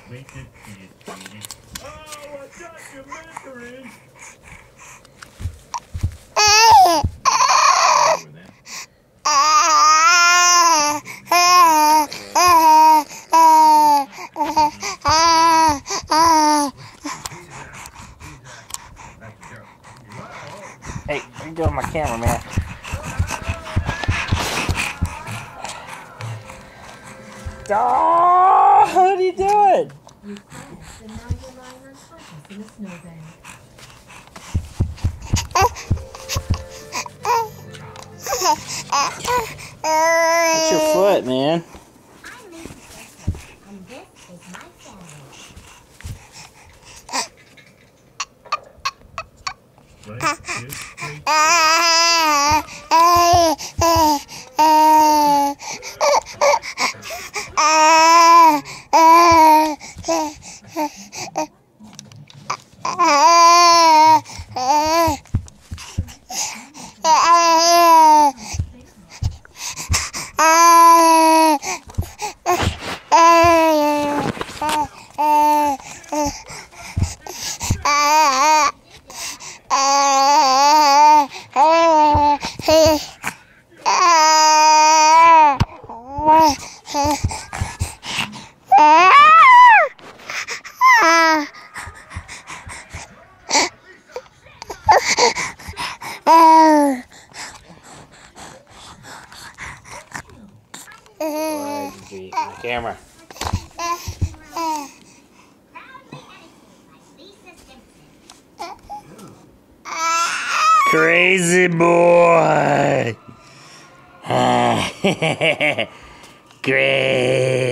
Oh, a documentary! Hey, what are you doing with my camera, man? Oh, what are you doing? You crashed and now you're lying unconscious in a snowbank. What's your foot, man? I'm Lisa Christmas, and this is my family. Camera. Crazy boy. Great.